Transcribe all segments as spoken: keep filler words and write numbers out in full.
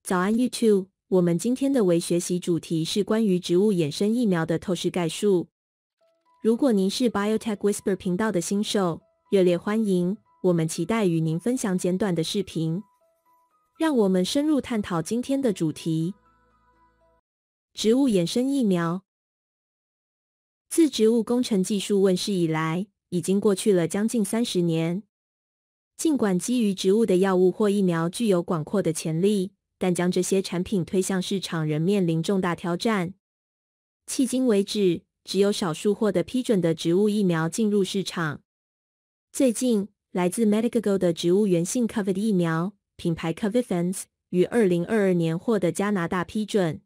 早安 YouTube， 我们今天的微学习主题是关于植物衍生疫苗的透视概述。如果您是 Biotech Whisper 频道的新手，热烈欢迎！我们期待与您分享简短的视频。让我们深入探讨今天的主题：植物衍生疫苗。自植物工程技术问世以来，已经过去了将近三十年。尽管基于植物的药物或疫苗具有广阔的潜力，但将这些产品推向市场仍面临重大挑战。迄今为止，只有少数获得批准的植物疫苗进入市场。最近，来自 Medicago 的植物源性 COVID 疫苗，品牌 Covifense， 于二零二二年获得加拿大批准。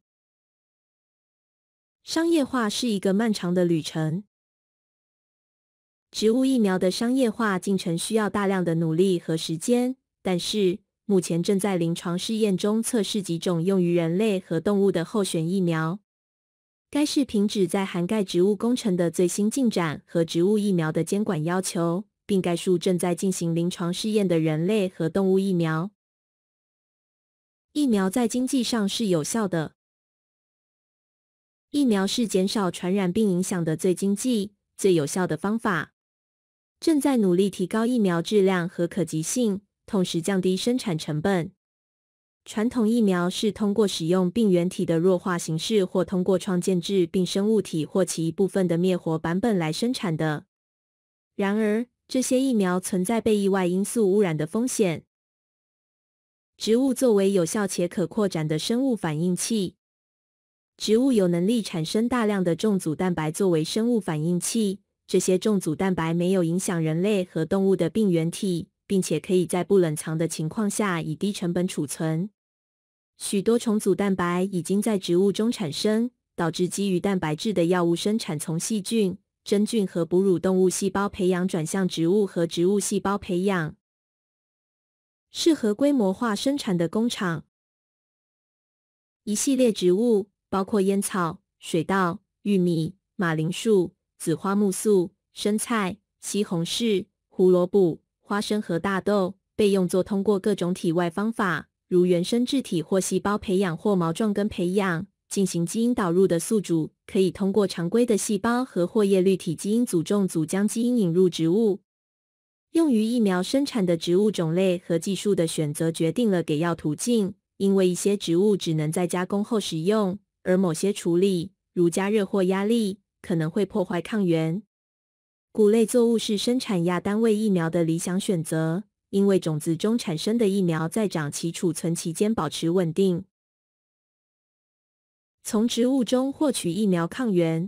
商业化是一个漫长的旅程。植物疫苗的商业化进程需要大量的努力和时间，但是目前正在临床试验中测试几种用于人类和动物的候选疫苗。该视频旨在涵盖植物工程的最新进展和植物疫苗的监管要求，并概述正在进行临床试验的人类和动物疫苗。疫苗在经济上是有效的。疫苗是减少传染病影响的最经济、最有效的方法。正在努力提高疫苗质量和可及性，同时降低生产成本。传统疫苗是通过使用病原体的弱化形式，或通过创建致病生物体或其一部分的灭活版本来生产的。然而，这些疫苗存在被意外因素污染的风险。植物作为有效且可扩展的生物反应器，植物有能力产生大量的重组蛋白作为生物反应器。这些重组蛋白没有影响人类和动物的病原体，并且可以在不冷藏的情况下以低成本储存。许多重组蛋白已经在植物中产生，导致基于蛋白质的药物生产从细菌、真菌和哺乳动物细胞培养转向植物和植物细胞培养。适合规模化生产的工厂。一系列植物，包括烟草、水稻、玉米、马铃薯、紫花苜蓿、生菜、西红柿、胡萝卜、花生和大豆，被用作通过各种体外方法，如原生质体或细胞培养或毛状根培养，进行基因导入的宿主，可以通过常规的细胞和或叶绿体基因组重组将基因引入植物。用于疫苗生产的植物种类和技术的选择决定了给药途径，因为一些植物只能在加工后使用，而某些处理，如加热或压力，可能会破坏抗原。谷类作物是生产亚单位疫苗的理想选择，因为种子中产生的疫苗在长期储存期间保持稳定。从植物中获取疫苗抗原。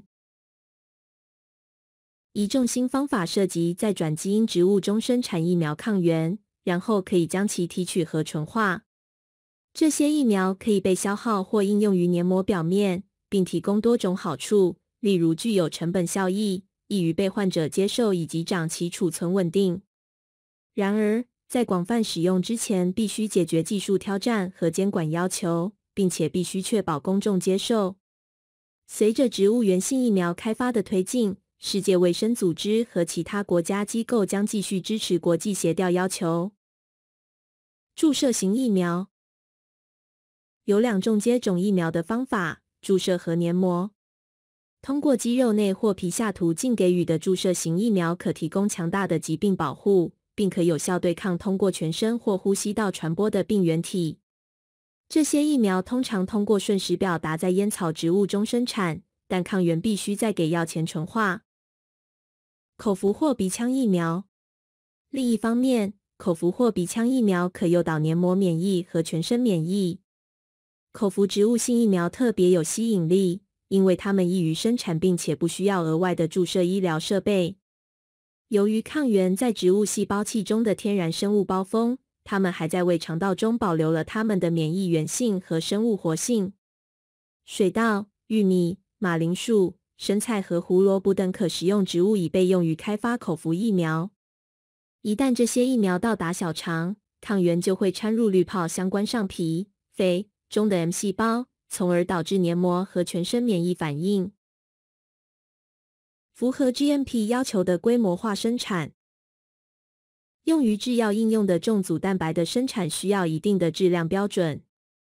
一种新方法涉及在转基因植物中生产疫苗抗原，然后可以将其提取和纯化。这些疫苗可以被消耗或应用于黏膜表面，并提供多种好处，例如具有成本效益、易于被患者接受以及长期储存稳定。然而，在广泛使用之前，必须解决技术挑战和监管要求，并且必须确保公众接受。随着植物源性疫苗开发的推进，世界卫生组织和其他国家机构将继续支持国际协调要求。注射型疫苗有两种接种疫苗的方法：注射和黏膜。通过肌肉内或皮下途径给予的注射型疫苗可提供强大的疾病保护，并可有效对抗通过全身或呼吸道传播的病原体。这些疫苗通常通过顺时表达在烟草植物中生产，但抗原必须在给药前纯化。口服或鼻腔疫苗。另一方面，口服或鼻腔疫苗可诱导黏膜免疫和全身免疫。口服植物性疫苗特别有吸引力，因为它们易于生产并且不需要额外的注射医疗设备。由于抗原在植物细胞器中的天然生物胞封，它们还在胃肠道中保留了它们的免疫原性和生物活性。水稻、玉米、马铃薯、生菜和胡萝卜等可食用植物已被用于开发口服疫苗。一旦这些疫苗到达小肠，抗原就会掺入滤泡相关上皮、肺中的 M 细胞，从而导致黏膜和全身免疫反应。符合 G M P 要求的规模化生产。用于制药应用的重组蛋白的生产需要一定的质量标准。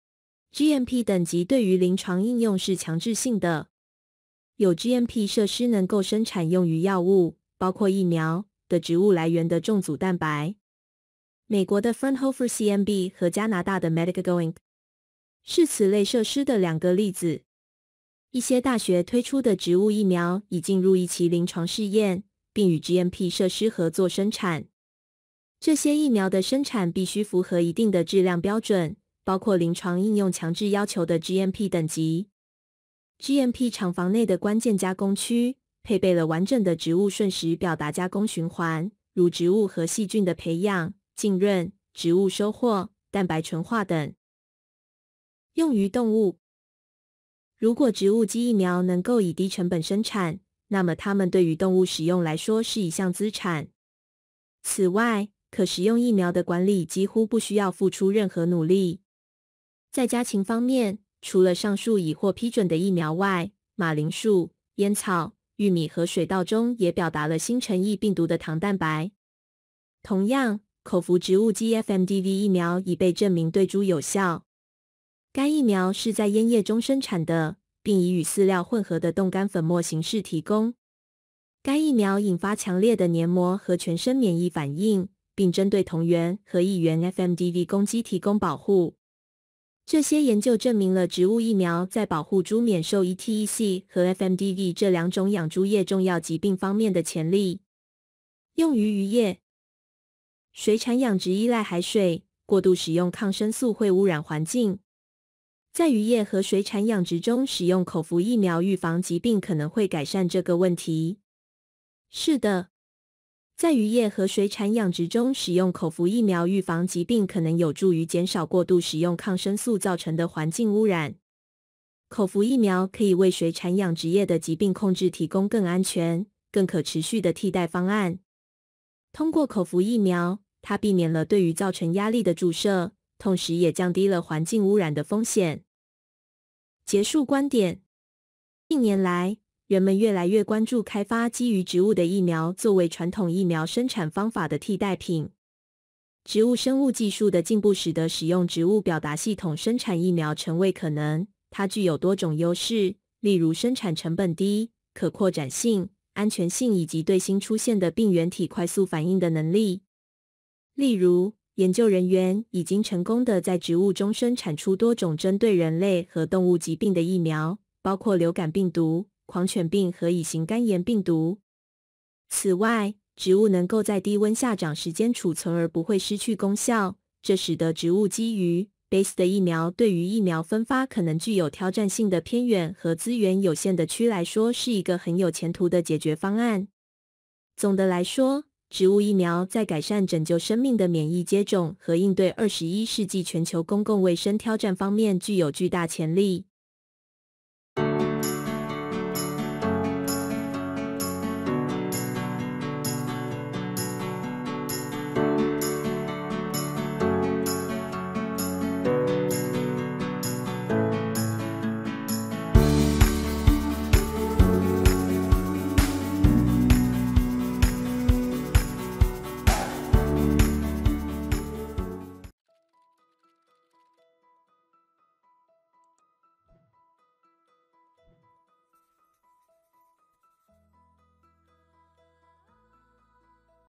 G M P 等级对于临床应用是强制性的，有 G M P 设施能够生产用于药物，包括疫苗的植物来源的重组蛋白。美国的 Fraunhofer C M B 和加拿大的 Medicago Incorporated 是此类设施的两个例子。一些大学推出的植物疫苗已进入一期临床试验，并与 G M P 设施合作生产。这些疫苗的生产必须符合一定的质量标准，包括临床应用强制要求的 G M P 等级。G M P 厂房内的关键加工区配备了完整的植物瞬时表达加工循环，如植物和细菌的培养、浸润、植物收获、蛋白纯化等。用于动物。如果植物基疫苗能够以低成本生产，那么它们对于动物使用来说是一项资产。此外，可食用疫苗的管理几乎不需要付出任何努力。在家禽方面，除了上述已获批准的疫苗外，马铃薯、烟草、玉米和水稻中也表达了新陈异病毒的糖蛋白。同样，口服植物基 F M D V 疫苗已被证明对猪有效。该疫苗是在烟叶中生产的，并以与饲料混合的冻干粉末形式提供。该疫苗引发强烈的黏膜和全身免疫反应，并针对同源和异源 F M D V 攻击提供保护。这些研究证明了植物疫苗在保护猪免受 E T E C 和 F M D V 这两种养猪业重要疾病方面的潜力。用于渔业。水产养殖依赖海水，过度使用抗生素会污染环境。在渔业和水产养殖中使用口服疫苗预防疾病可能会改善这个问题。是的，在渔业和水产养殖中使用口服疫苗预防疾病可能有助于减少过度使用抗生素造成的环境污染。口服疫苗可以为水产养殖业的疾病控制提供更安全、更可持续的替代方案。通过口服疫苗，它避免了对于造成压力的注射，同时也降低了环境污染的风险。结束观点。近年来，人们越来越关注开发基于植物的疫苗作为传统疫苗生产方法的替代品。植物生物技术的进步使得使用植物表达系统生产疫苗成为可能。它具有多种优势，例如生产成本低、可扩展性、安全性以及对新出现的病原体快速反应的能力。例如，研究人员已经成功地在植物中生产出多种针对人类和动物疾病的疫苗，包括流感病毒、狂犬病和乙型肝炎病毒。此外，植物能够在低温下长时间储存而不会失去功效，这使得植物基于 base 的疫苗对于疫苗分发可能具有挑战性的偏远和资源有限的区来说是一个很有前途的解决方案。总的来说，植物疫苗在改善拯救生命的免疫接种和应对二十一世纪全球公共卫生挑战方面具有巨大潜力。